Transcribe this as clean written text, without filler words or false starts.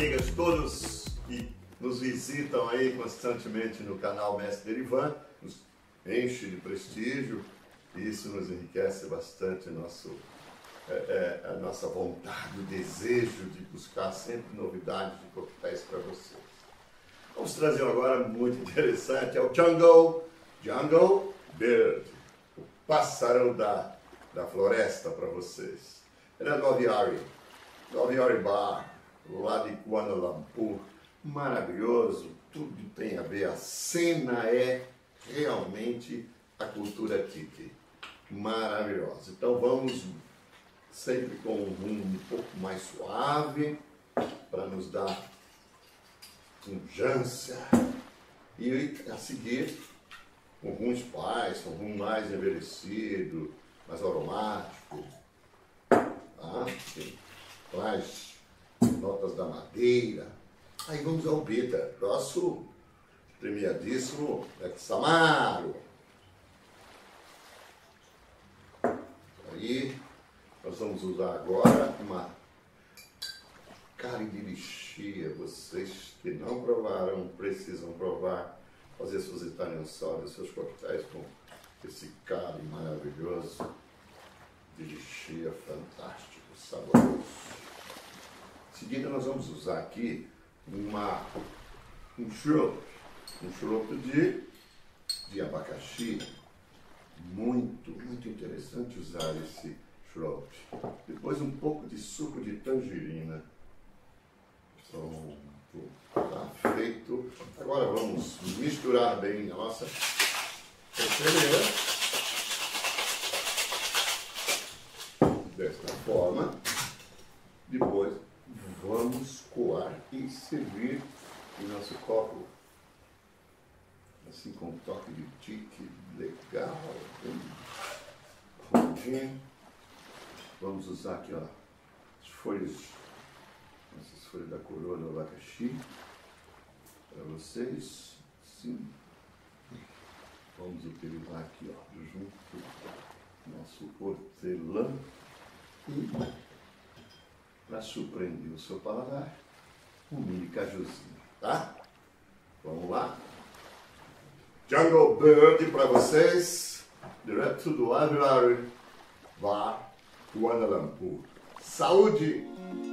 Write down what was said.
amigas, todos que nos visitam aí constantemente no canal Mestre Derivan, nos enche de prestígio e isso nos enriquece bastante a nossa vontade, o desejo de buscar sempre novidades de coquetéis para vocês. Vamos trazer agora muito interessante, é o Jungle Bird, o pássaro da floresta para vocês. Ele é do Aviary Bar, lá de Kuala Lumpur, maravilhoso, tudo tem a ver, a cena é realmente a cultura tiki, maravilhosa. Então vamos sempre com um rumo um pouco mais suave, para nos dar pungência, e a seguir um rumo spice, um rumo mais envelhecido, mais aromático, tá? Mais notas da madeira. Aí vamos ao bitter, nosso premiadíssimo Examaro. Aí nós vamos usar agora uma carne de lixia. Vocês que não provaram precisam provar, fazer suas Italian sodas, seus coquetéis com esse carne maravilhoso de lixia, fantástico, saboroso. Em seguida nós vamos usar aqui um churup de abacaxi. Muito interessante usar esse churup. Depois um pouco de suco de tangerina. Pronto, tá feito. Agora vamos misturar bem a nossa coqueteleira. Desta forma. Depois vamos coar e servir em nosso copo, assim com um toque de tique legal, bem rondinho. Vamos usar aqui, ó, as folhas, essas folhas da coroa do abacaxi para vocês. Sim. Vamos utilizar aqui, ó, junto nosso hortelã e, para surpreender o seu paladar, um mini cajuzinho, tá? Vamos lá? Jungle Bird para vocês, direto do Aviary Bar, Kuala Lumpur. Saúde!